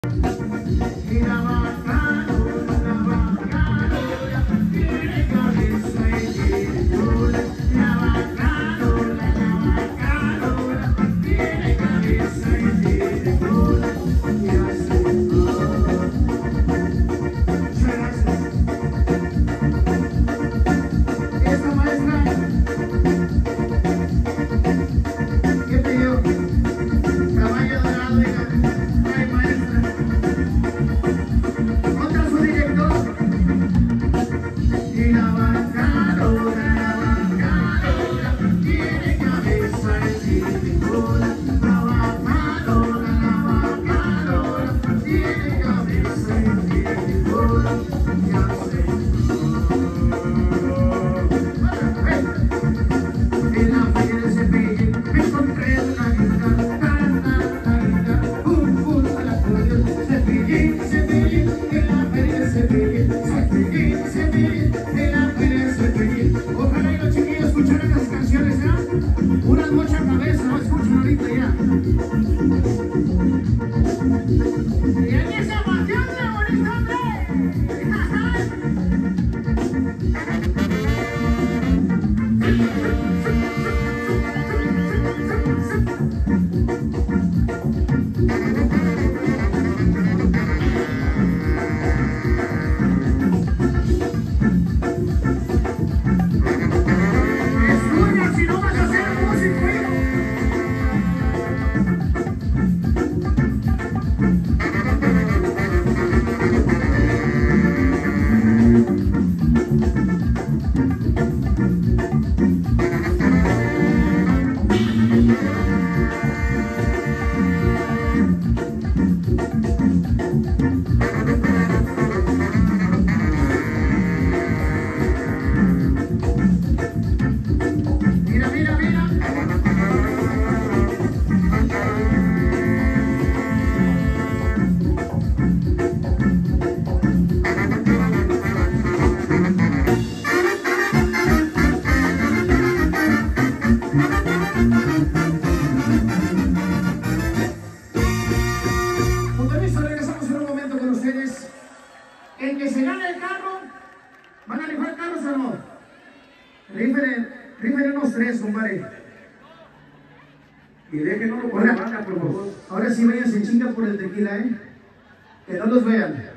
Unas mucha cabeza, no escuchan ahorita ya. Y en esa pasión de bonito hombre. El que se gane el carro, ¿van a rifar carros o no? Rifen unos 3, compadre. Y déjenoslo por la banda, por favor. Ahora sí váyanse chinga por el tequila, que no los vean.